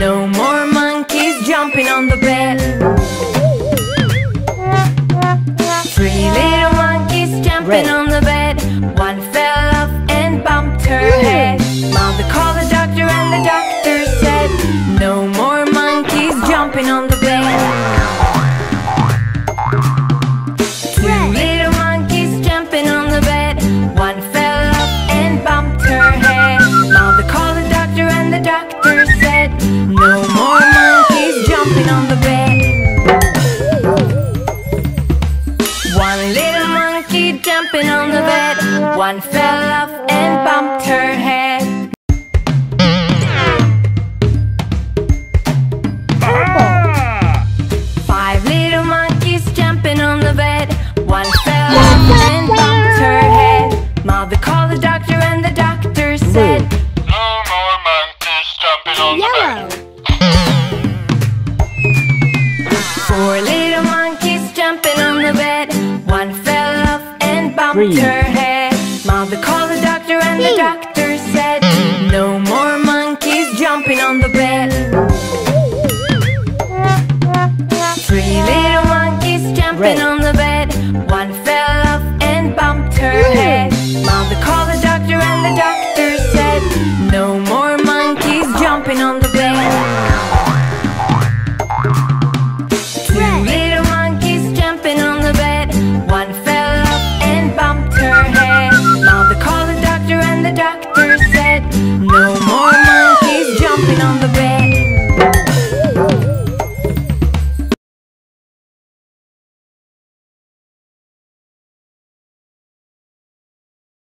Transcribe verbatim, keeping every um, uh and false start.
No more monkeys jumping on the bed. Three little monkeys jumping Red. on the bed. One fell off and bumped her head. Mother called the doctor and the doctor said, no more monkeys jumping on the bed. Two little monkeys jumping on the bed. One fell off and bumped her head. Mother called the doctor and the doctor said, no more monkeys jumping on the bed. One little monkey jumping on the bed. One fell off and bumped her head. Five little monkeys jumping on the bed. One fell off and bumped her head. Mother called the doctor and the doctor said, no more monkeys jumping on the bed. Four little monkeys jumping on the bed. One fell off and bumped Green. her head. Mother called the doctor and the doctor said, no more monkeys jumping on the bed. Three little monkeys jumping Red. on the bed. One fell off and bumped her head. Mother called the doctor and the doctor said, no more monkeys jumping on the bed. Two little monkeys jumping on the bed. One fell off and bumped her head. Mother called the doctor and the doctor said, no more monkeys jumping on the bed.